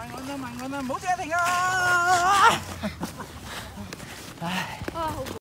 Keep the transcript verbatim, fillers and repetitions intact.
慢按啦，慢按啦，唔好借停啊！唉。啊，好。